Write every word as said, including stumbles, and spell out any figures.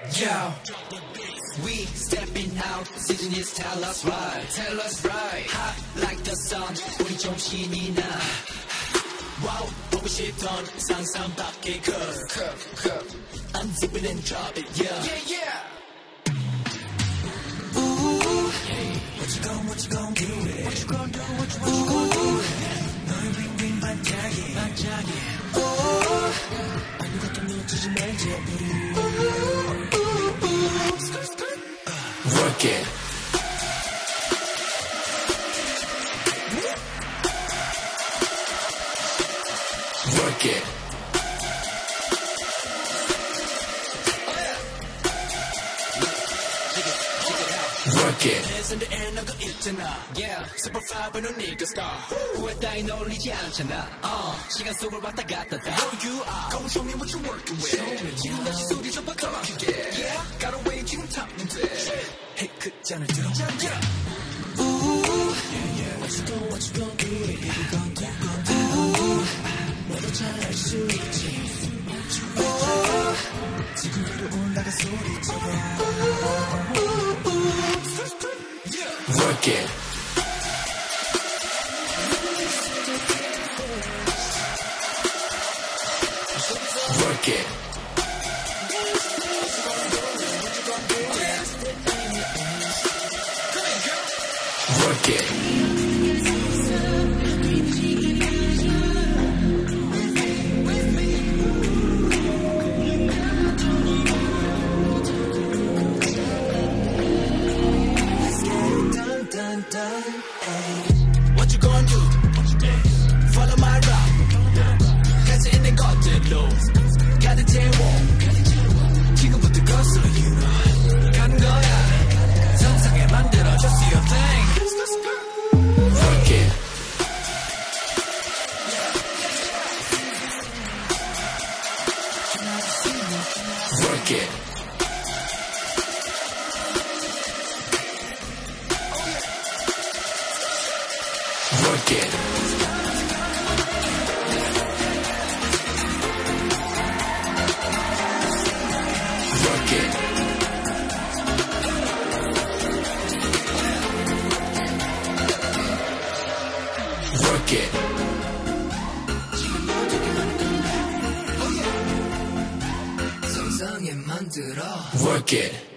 Yo, we stepping out, season is tell us right, tell us right. Hot like the sun, 우리 정신이 나. Wow, 보고 싶던 상상 밖의 curve, curve, curve. I'm zipping and drop it, yeah, yeah, yeah. Ooh, hey, what you gon', what you gon' do it? What you gon' do, what you, what you gon' do it? 너의 윙윙 반짝이, 반짝이. Oh, 아무것도 놓치지 말자 우리. Work it. Work it. Work it. 내손에 에너가 있잖아. Yeah. Super five는 네가 star. 후회 따위 놀리지 않잖아. Uh. 시간 속을 왔다 갔다 다. Who you are. Come show me what you're working with. Show me. 지금 다시 소리 좀 바꿔. Yeah. Got away 지금 타면 돼. Hey 그 잔을 들어. Yeah. Ooh. Yeah yeah. What you gon' what you gon' do it. You gon' do gon' do. Ooh. 너도 잘할 수 있지. Ooh. 지금 위로 올라가 소리쳐봐. Work it. Work it. Work it. What you gonna do? Follow my route. 같이 있는 것들로 가득 채워. 지금부터 거슬러 you know. 가는 거야. 정상에 만들어 just your thing. Work it. Work it. Work it. Work it. Work it. 세상에 만들어. Work it.